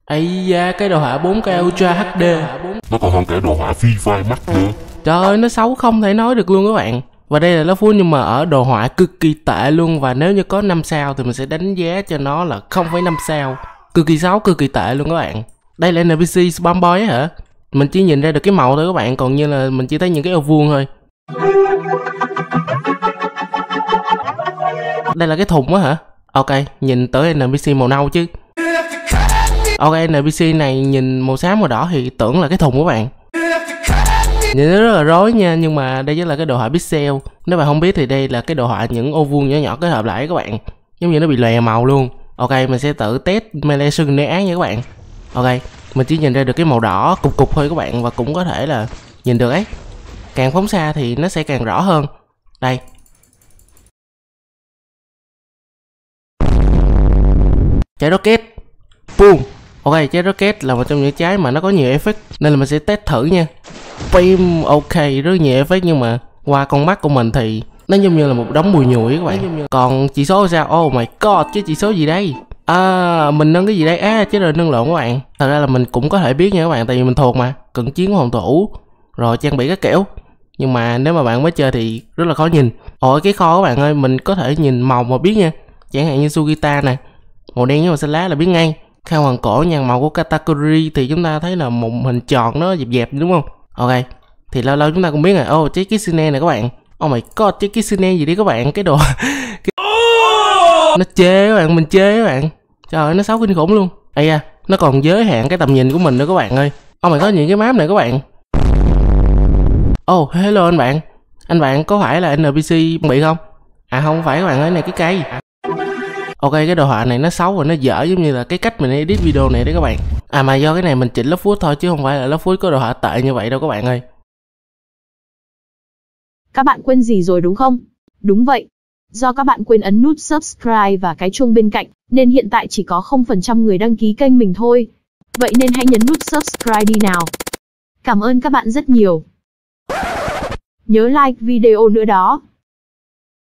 Ây da, cái đồ họa 4K Ultra HD. Nó còn hơn cả đồ họa Free Fire Max nữa. Trời ơi, nó xấu không thể nói được luôn các bạn. Và đây là lớp full nhưng mà ở đồ họa cực kỳ tệ luôn. Và nếu như có 5 sao thì mình sẽ đánh giá cho nó là 0,5 sao. Cực kỳ xấu, cực kỳ tệ luôn các bạn. Đây là NPC Spam Boy hả? Mình chỉ nhìn ra được cái màu thôi các bạn. Còn như là mình chỉ thấy những cái ô vuông thôi. Đây là cái thùng á hả? Ok, nhìn tới NPC màu nâu chứ. Ok, NPC này nhìn màu xám màu đỏ thì tưởng là cái thùng các bạn. Nhìn nó rất là rối nha, nhưng mà đây chính là cái đồ họa pixel. Nếu bạn không biết thì đây là cái đồ họa những ô vuông nhỏ nhỏ kết hợp lại các bạn. Giống như nó bị lòe màu luôn. Ok, mình sẽ tự test melee sừng né án nha các bạn. Ok, mình chỉ nhìn ra được cái màu đỏ cục cục thôi các bạn. Và cũng có thể là nhìn được ấy. Càng phóng xa thì nó sẽ càng rõ hơn. Đây. Trái rocket. Boom. Ok, trái rocket là một trong những trái mà nó có nhiều effect nên là mình sẽ test thử nha. Phim ok, rất nhiều effect nhưng mà qua con mắt của mình thì nó giống như là một đống bùi nhùi các bạn. Còn chỉ số sao? Oh my god, cái chỉ số gì đây? À, mình nâng cái gì đây? À, chế độ nâng lộn các bạn. Thật ra là mình cũng có thể biết nha các bạn, tại vì mình thuộc mà, cận chiến của phòng thủ, rồi trang bị các kiểu. Nhưng mà nếu mà bạn mới chơi thì rất là khó nhìn. Ôi cái kho các bạn ơi, mình có thể nhìn màu mà biết nha. Chẳng hạn như Sugita nè, màu đen với màu xanh lá là biết ngay. Khăn hoàng cổ nhàn màu của Katakuri thì chúng ta thấy là một hình tròn nó dẹp dẹp đúng không? Ok, thì lâu lâu chúng ta cũng biết rồi. Oh, trái Kitsune này các bạn. Oh my god, trái Kitsune gì đi các bạn, cái đồ nó chê các bạn, mình chê các bạn. Trời ơi, nó xấu kinh khủng luôn. Ây da, nó còn giới hạn cái tầm nhìn của mình nữa các bạn ơi. Oh my god, những cái map này các bạn. Oh, hello anh bạn. Anh bạn có phải là NPC bị không? À không phải các bạn ơi, này cái cây. Ok, cái đồ họa này nó xấu và nó dở giống như là cái cách mình edit video này đấy các bạn. À mà do cái này mình chỉnh lớp phút thôi chứ không phải là lớp phút có đồ họa tệ như vậy đâu các bạn ơi. Các bạn quên gì rồi đúng không? Đúng vậy. Do các bạn quên ấn nút subscribe và cái chuông bên cạnh, nên hiện tại chỉ có 0% người đăng ký kênh mình thôi. Vậy nên hãy nhấn nút subscribe đi nào. Cảm ơn các bạn rất nhiều. Nhớ like video nữa đó.